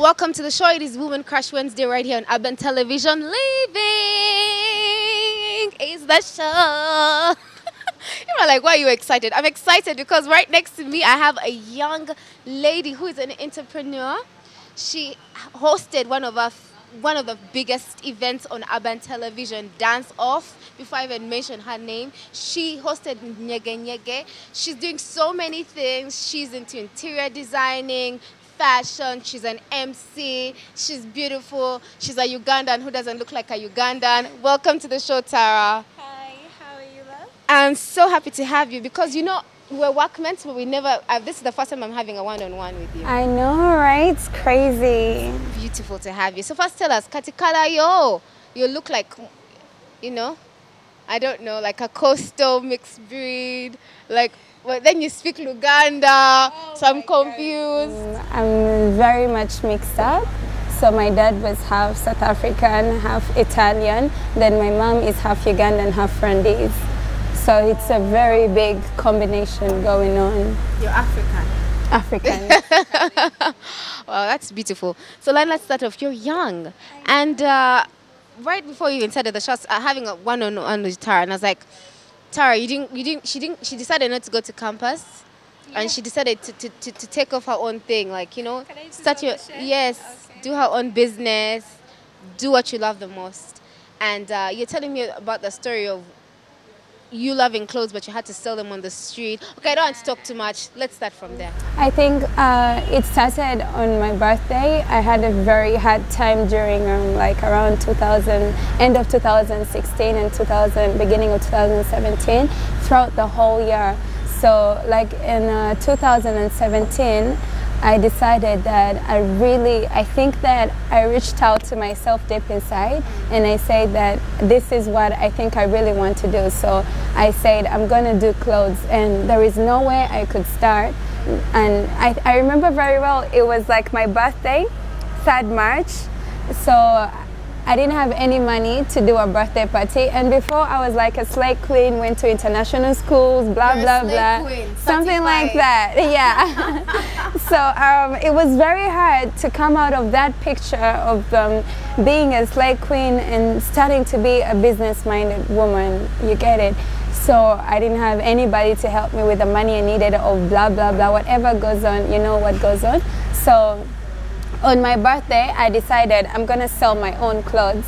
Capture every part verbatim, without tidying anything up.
welcome to the show. It is Women Crush Wednesday right here on Urban Television. Living is the show. You're like, why are you excited? I'm excited because right next to me I have a young lady who is an entrepreneur. She hosted one of our one of the biggest events on Urban Television, Dance Off. Before I even mention her name, she hosted Nyege Nyege. She's doing so many things. She's into interior designing, fashion. She's an M C. She's beautiful. She's a Ugandan who doesn't look like a Ugandan. Welcome to the show, Tara. Hi, how are you, love? I'm so happy to have you because, you know, we're workmates, but we never, uh, this is the first time I'm having a one-on-one with you. I know, right? It's crazy. Beautiful to have you. So first tell us, Katikala, yo, you look like, you know, I don't know, like a coastal mixed breed, like, well, then you speak Luganda, oh so I'm confused. Um, I'm very much mixed up. So my dad was half South African, half Italian. Then my mom is half Ugandan, half Rwandese. So it's a very big combination going on. You're African. African. Wow, that's beautiful. So Len, let's start off. You're young. And uh, right before you even started the shots, uh, having a one-on-one with Tara, and I was like, Tara, you didn't, you didn't, she didn't, she decided not to go to campus. Yeah. And she decided to, to, to, to take off her own thing. Like, you know, start your, yes, okay. Do her own business, do what you love the most. And uh, you're telling me about the story of you loving clothes, but you had to sell them on the street. Okay, I don't want to talk too much. Let's start from there. I think uh, it started on my birthday. I had a very hard time during um, like around two thousand, end of two thousand sixteen and two thousand, beginning of two thousand seventeen, throughout the whole year. So like in uh, two thousand seventeen, I decided that I really, I think that I reached out to myself deep inside and I said that this is what I think I really want to do. So I said, I'm going to do clothes, and there is no way I could start. And I, I remember very well, it was like my birthday, third March. So I didn't have any money to do a birthday party, and before I was like a slay queen, went to international schools, blah You're blah a slay blah, queen. something like that. Yeah. So um, it was very hard to come out of that picture of um, being a slay queen and starting to be a business-minded woman. You get it? So I didn't have anybody to help me with the money I needed, or blah blah blah, whatever goes on. You know what goes on. So on my birthday, I decided I'm gonna sell my own clothes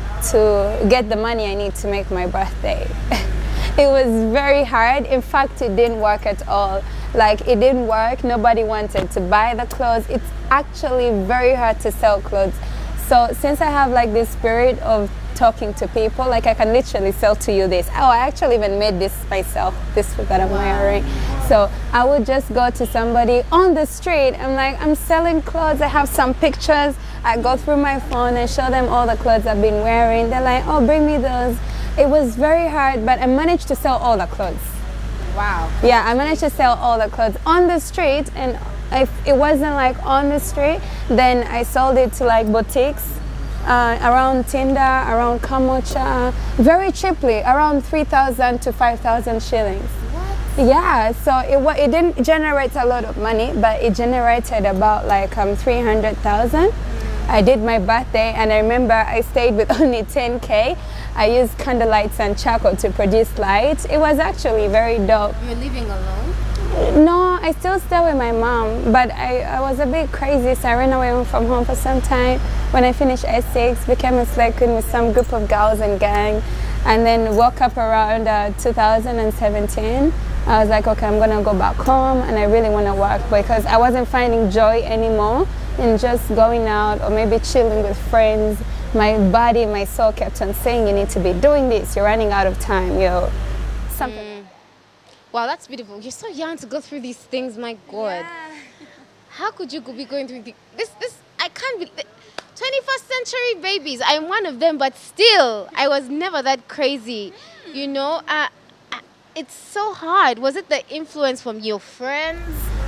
to get the money I need to make my birthday. It was very hard. In fact, it didn't work at all. Like, it didn't work. Nobody wanted to buy the clothes. It's actually very hard to sell clothes. So since I have like this spirit of talking to people, like I can literally sell to you this. Oh, I actually even made this myself, this that I'm wearing. So I would just go to somebody on the street. I'm like, I'm selling clothes. I have some pictures. I go through my phone and show them all the clothes I've been wearing. They're like, oh, bring me those. It was very hard, but I managed to sell all the clothes. Wow. Yeah, I managed to sell all the clothes on the street, and if it wasn't like on the street, then I sold it to like boutiques uh, around Tinder, around Kamocha, very cheaply, around three thousand to five thousand shillings. What? Yeah, so it, it didn't generate a lot of money, but it generated about like um, three hundred thousand. I did my birthday, and I remember I stayed with only ten K. I used candlelights and charcoal to produce lights. It was actually very dope. You're living alone? No, I still stay with my mom, but I, I was a bit crazy, so I ran away from home for some time. When I finished S six, became a slay queen with some group of girls and gang, and then woke up around uh, two thousand seventeen. I was like, okay, I'm gonna go back home, and I really wanna work because I wasn't finding joy anymore in just going out or maybe chilling with friends. My body, my soul kept on saying, you need to be doing this, you're running out of time, yo. Something. Mm. Wow, that's beautiful. You're so young to go through these things, my God. Yeah. How could you be going through the, this, this, I can't be, twenty-first century babies, I'm one of them, but still, I was never that crazy, you know? Uh, it's so hard. Was it the influence from your friends?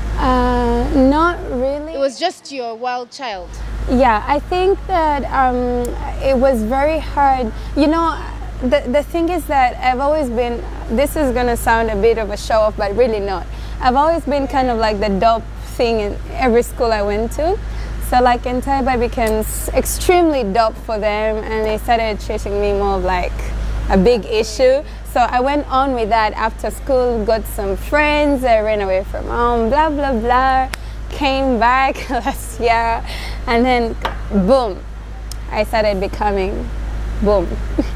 Uh, not really. It was just your wild child? Yeah, I think that um, it was very hard. You know, the, the thing is that I've always been, this is going to sound a bit of a show off, but really not. I've always been kind of like the dope thing in every school I went to. So like in Taiba, I became s- extremely dope for them, and they started treating me more of like a big issue. So I went on with that after school, got some friends, I ran away from home, blah, blah, blah. Came back last year, and then boom, I started becoming boom.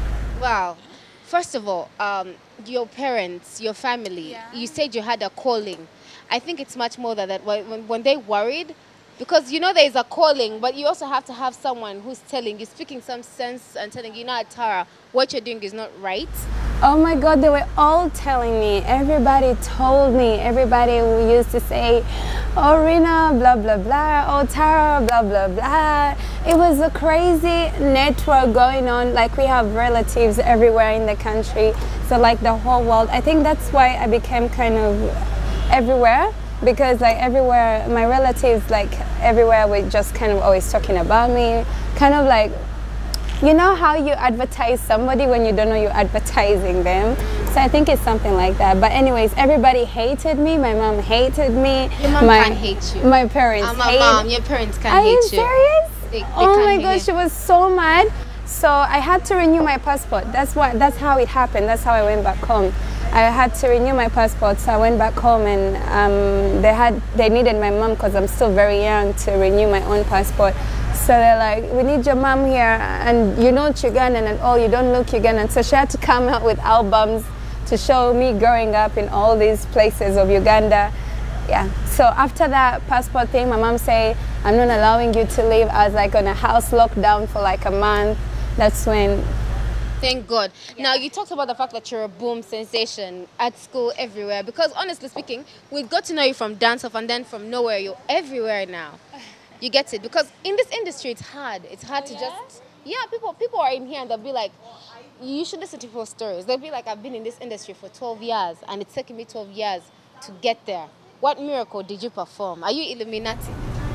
Wow. First of all, um, your parents, your family, Yeah. you said you had a calling. I think it's much more than that. When, when they worried, because you know there is a calling, but you also have to have someone who's telling you, speaking some sense and telling you, no, Tara, what you're doing is not right. Oh my God, they were all telling me. Everybody told me. Everybody who used to say, oh, Rina, blah, blah, blah. Oh, Tara, blah, blah, blah. It was a crazy network going on. Like, we have relatives everywhere in the country. So, like, the whole world. I think that's why I became kind of everywhere. Because, like, everywhere, my relatives, like, everywhere were just kind of always talking about me. Kind of like, you know how you advertise somebody when you don't know you're advertising them? So I think it's something like that. But anyways, everybody hated me. My mom hated me. Your mom my, can't hate you. My parents I'm hated a mom. Your parents can't Are hate you you. serious? They- they oh can't my hate gosh, you. she was so mad. So I had to renew my passport. That's what. That's how it happened. That's how I went back home. I had to renew my passport, so I went back home, and um, they had they needed my mom because I'm still very young to renew my own passport. So they're like, we need your mom here, and you're not Ugandan at all, you don't look Ugandan. So she had to come out with albums to show me growing up in all these places of Uganda. Yeah. So after that passport thing, my mom said, I'm not allowing you to leave. I was like on a house lockdown for like a month. That's when. Thank God. Now, you talked about the fact that you're a boom sensation at school, everywhere. Because honestly speaking, we got to know you from dance off, and then from nowhere, you're everywhere now. You get it? Because in this industry, it's hard. It's hard to just... Yeah, people people are in here and they'll be like, you should listen to people's stories. They'll be like, I've been in this industry for twelve years, and it's taken me twelve years to get there. What miracle did you perform? Are you Illuminati?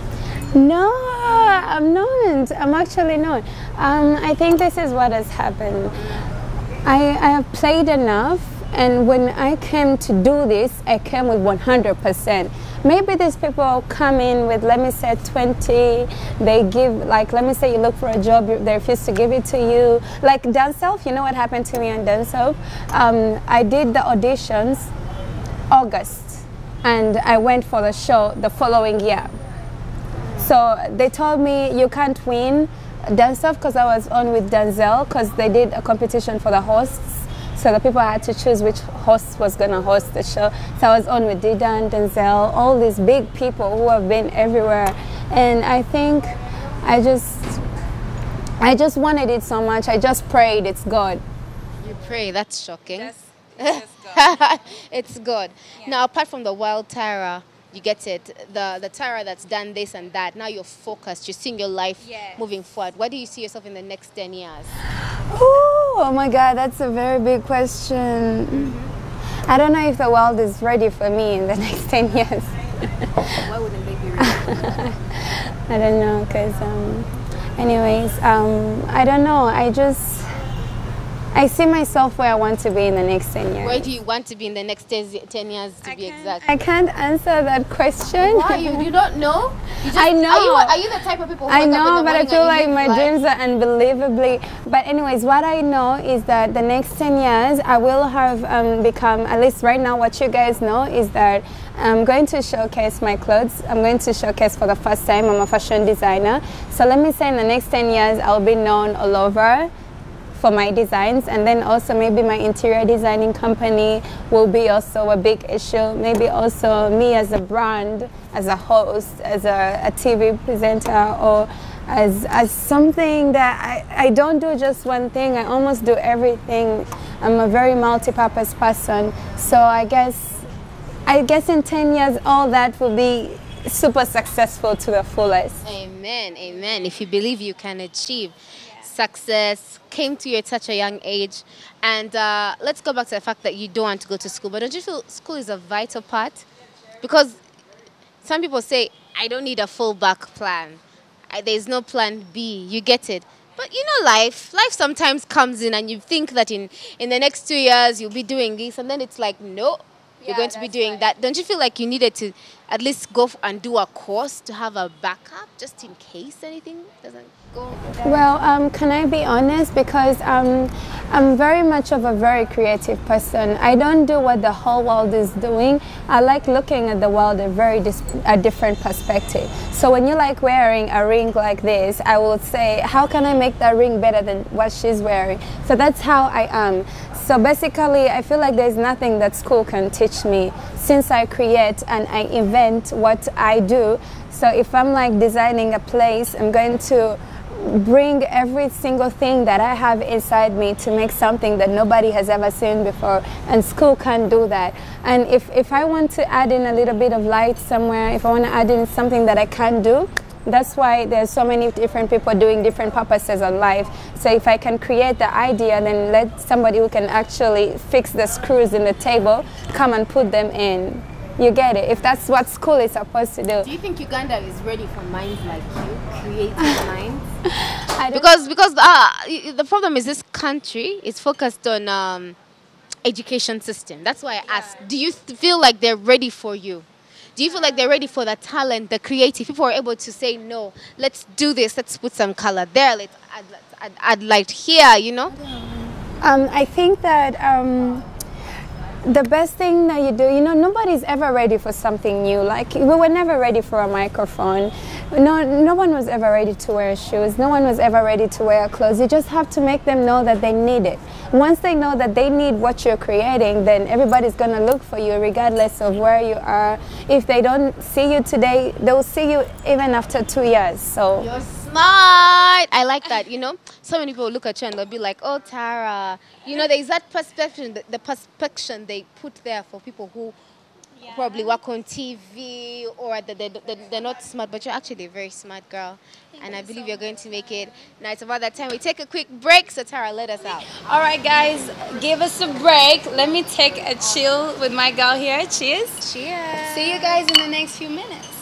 No, I'm not. I'm actually not. Um, I think this is what has happened. I, I have played enough, and when I came to do this, I came with one hundred percent. Maybe these people come in with, let me say, twenty. They give, like, let me say you look for a job, they refuse to give it to you. Like Dance Off, you know what happened to me on Dance Off? Um, I did the auditions August, and I went for the show the following year. So they told me you can't win Dance Off because I was on with Denzel, because they did a competition for the hosts. So the people had to choose which host was going to host the show. So I was on with Didan, Denzel, all these big people who have been everywhere. And I think I just, I just wanted it so much. I just prayed, it's God. You pray. That's shocking. That's, that's God. It's God. Yeah. Now, apart from the wild Tara, you get it, the, the Tara that's done this and that, now you're focused, you're seeing your life Yes. moving forward. Where do you see yourself in the next ten years? Ooh, oh my God, that's a very big question. Mm-hmm. I don't know if the world is ready for me in the next ten years. Why wouldn't they be ready? I don't know, because, um, anyways, um, I don't know. I just, I see myself where I want to be in the next ten years. Where do you want to be in the next ten years, to I be can't- exact? I can't answer that question. Why? You, you don't know? You just, I know. Are you, are you the type of people who I wake up in know, the but I morning feel and like you my live life? dreams are unbelievably. But anyways, what I know is that the next ten years, I will have um, become, at least right now, what you guys know is that I'm going to showcase my clothes. I'm going to showcase for the first time. I'm a fashion designer. So let me say in the next ten years, I'll be known all over for my designs, and then also maybe my interior designing company will be also a big issue. Maybe also me as a brand, as a host, as a, a T V presenter, or as, as something that I, I don't do just one thing, I almost do everything. I'm a very multi-purpose person. So I guess, I guess in ten years, all that will be super successful to the fullest. Amen, amen. If you believe you can achieve success, came to you at such a young age, and uh, let's go back to the fact that you don't want to go to school. But don't you feel school is a vital part? Because some people say, I don't need a fallback plan. I, there's no plan B. You get it. But you know life. Life sometimes comes in and you think that in, in the next two years you'll be doing this, and then it's like, no, you're Yeah, going to be that's doing right. that. Don't you feel like you needed to at least go f- and do a course to have a backup just in case anything doesn't go there? Well, um, can I be honest? Because um, I'm very much of a very creative person. I don't do what the whole world is doing. I like looking at the world a very dis- a different perspective. So when you like wearing a ring like this, I will say, how can I make that ring better than what she's wearing? So that's how I am. So basically, I feel like there's nothing that school can teach me since I create and I invent what I do. So if I'm like designing a place, I'm going to bring every single thing that I have inside me to make something that nobody has ever seen before, and school can't do that. And if, if I want to add in a little bit of light somewhere, if I want to add in something that I can't do, that's why there's so many different people doing different purposes on life. So if I can create the idea, then let somebody who can actually fix the screws in the table come and put them in. You get it? If that's what school is supposed to do. Do you think Uganda is ready for minds like you, creative minds? I don't Because because uh, y- the problem is this country is focused on um, education system. That's why I asked. Do you th- feel like they're ready for you? Do you feel like they're ready for the talent, the creative? People are able to say, no, let's do this. Let's put some color there. Let's add, let's add, add light here, you know? Um, I think that um, the best thing that you do, you know, nobody's ever ready for something new. Like, we were never ready for a microphone. No, no one was ever ready to wear shoes. No one was ever ready to wear clothes. You just have to make them know that they need it. Once they know that they need what you're creating, then everybody's going to look for you regardless of where you are. If they don't see you today, they'll see you even after two years. So You're smart. I like that, you know? So many people look at you and they'll be like, oh, Tara. You know, there's that perspective, the, the perspective they put there for people who probably work on T V or they, they, they, they're not smart, but you're actually a very smart girl. And I believe you're going to make it. Now it's about that time we take a quick break, so Tara, let us out. all right, guys, give us a break. Let me take a chill with my girl here. Cheers. Cheers. See you guys in the next few minutes.